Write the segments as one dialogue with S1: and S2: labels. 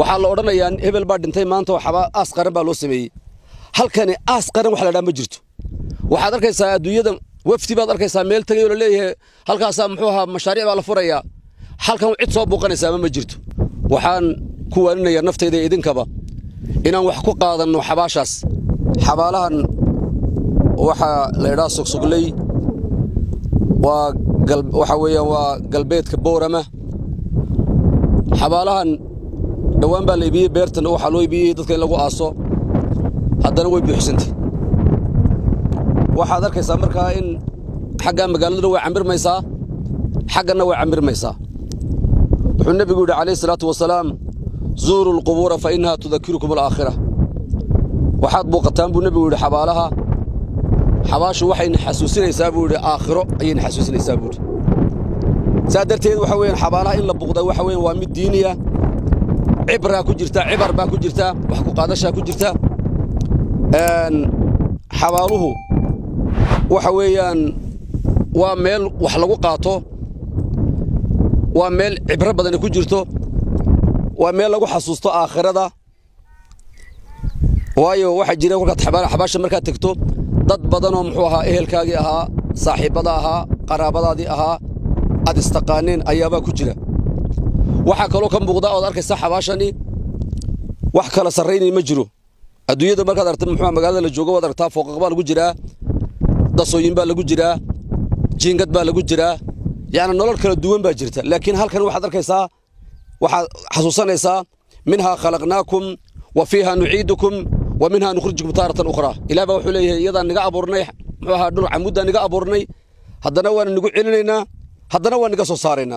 S1: waxaa la odhanayaa hebel baa dhintay maanta waxba aas qaran baa loo sameeyay halkani aas qaran wax la dhaama jirto waxaad arkaysaa adduunyada wafti baad arkaysaa meel tagay oo la leeyahay halkaas muxuu ahaa mashaariic baa la furayaa halkan cid soo booqanaysa ma jirto waxaan ku waaninayaa naftayda idinkaba inaan wax ku qaadano xabaashaas xabaalahan waxa la yiraahdo sogsogley waxa weeyaan waa galbeedka Boorama xabaalahan dhawaan baa la iibiyay beertan waxa loo iibiyay dadka in lagu aaso haddana way buuxsantay waxaad arkaysaa markaa in xagga magaalada way camirmaysaa xaggana way camirmaysaa wuxuu nabigu yiri kaleey salaatu wasalaam zuuru alqubur fa innaha tudhakkirukum alaakhirah waxaad booqataan buu nabigu yiri xabaalaha xabaashu waxay xasuusinaysaa buu yiri aakhiro ayay xasuusinaysaa buu saadarteed waxa weeyaan xabaalaha in la buuqdo waxa weeyaan waa mid diiniya عبرة كجرتا عبر با كجرتا وحكو قادشا كجرتا حواله وحويان وميل وحلقو قاطو وميل عبرة بدن كجرتو وميل لغو حسوستو آخرة وايو واحد جينا وقت حباشا مركا تكتو ضد بدنهم محوها إهل كاقي أها صاحب بضاها قرابة دي أها أد استقانين أيابا كجرة waxa kale oo ka muuqda oo arkaysa xabaashani wax kala sareeyay ma jiro adduunyada markaad aragto muxuu magaalada la joogo wad aragtaa fooqaqba lagu jiraa dasooyin baa lagu jiraa jiingad baa lagu jiraa yaani nolol kala duwan baa jirta laakiin halkan waxaad arkaysaa waxa xasuusanaysaa minha khalaqnaakum wa fiha nu'iidukum wa minha nukhrijukum taratan ukhra ilaa baa wuxuu leeyahay iyada naga abuurnay muxuu ahaa dhul camuda naga abuurnay haddana waan nagu celinaynaa haddana waan naga soo saaraynaa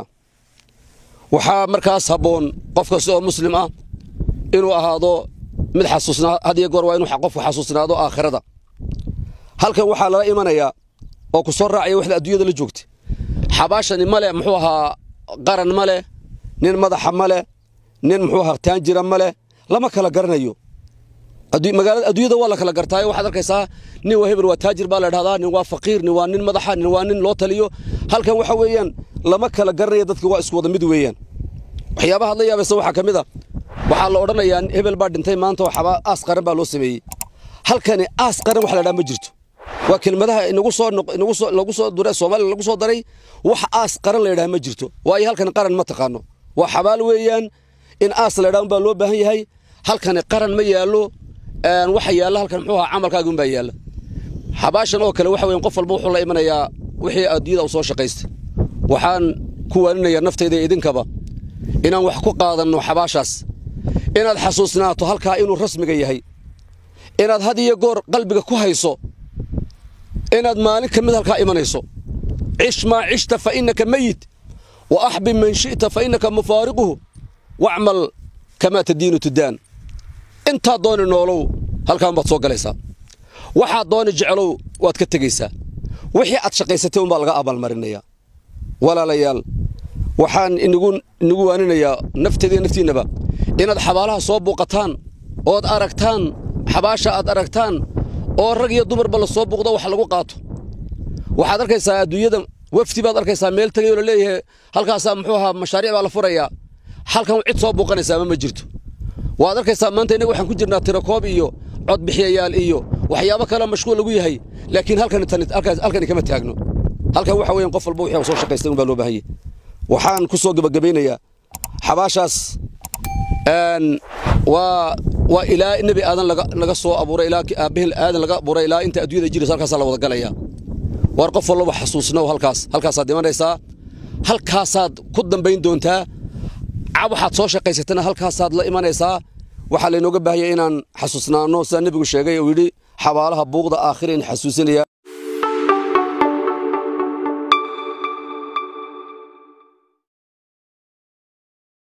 S1: waxaa markaas haboon qof kasta oo muslim ah inuu ahaado mid xasuusnaa hadiya goor waa inuu qofku xasuusnaado aakhirada halkan waxaa la imanaya oo ku soo raacay wixii adduunyada la joogtay xabaashani male muxuu ahaa qaran male nin madaxa male nin muxuu ahaa taanjira male lama kala garanayo magaalada adduunyada waa la kala gartaayo waxaad arkaysaa nin waa hebel waa taajir baa la dhahdaa nin waa faqiir nin waa nin madaxa nin waa nin loo taliyo halkan waxa weeyaan lama kala garanayo dadku waa isku wada mid weeyaan waxyaabaha la yaabaysa waxa kamid ah waxa la odhanayaa hebel baa dhintay maanta waxba aas qaran baa loo sameeyay halkani aas qaran wax la dhaama jirto waa kelmadaha lagu soo duray Soomaaliya lagu soo daray wax aas qaran la yiraahdo ma jirto waayo halkan qaran ma taqaano waa xabaal weeyaan in aas la dhaamo baa loo baahan yahay halkani qaran ma yaalo waxa yaala halkan muxuu ahaa camalkaagu baa yaala xabaashan oo kale waxa weeyaan qof walba wuxuu la imanayaa wixii adduunyada uu soo shaqaystay waxaan ku waaninayaa naftayda idinkaba inaan wax ku qaadano xabaashaas inaad xasuusnaato halka inuu rasmiga yahay inaad hadiyo goor qalbiga ku hayso inaad maalin kamid halka imanayso cish ma cishta fa innaka mayit wa ahbi man shi'ta fa innaka mufariquhu wa'mal kama tadinu tudan inta doon noolow halkaan baad soo galaysaa waxa doon jeclow waad ka tagaysaa wixii aad shaqaysatay un baa laga abaal marinayaa walaalayaal waxaan inagu waaninayaa naftiinaba inaad xabaalaha soo booqataan oo aragtaan xabaasha aad aragtaan oo rag iyo dumarba la soo booqdo wax lagu qaato waxaad arkaysaa adduunyada wafti baad arkaysaa meel tagay oo la leeyahay halkaas muxuu ahaa mashaariic baa la furayaa halkan cid soo booqanaysa ma jirto waad arkaysaa maanta inagu waxaan ku jirnaa tirakoob iyo cod bixiyayaal iyo waxyaabo kale mashquul lagu yahay laakiin halkan kama taagno halkan waxa weeyaan qof walba wixii soo shaqaystay baa loo baahan yahay waxaan ku soo gabagabeynayaa xabaashaas waa ilaa nabi aadan laga soo abuuray ilaa aabihil aadan laga abuuray ilaa inta adduunyada jiraysa halkaas la wada galaya war qof walba xasuusnaa halkaas aad imanaysaa halkaasaad ku dambeyn doontaa waxaad soo shaqaysatana halkaasaad la imanaysaa waxa la inooga baahan yahay inaan xasuusnaano sida nabigu sheegay oo yiri xabaalaha buuqda aakhireen xasuusinaya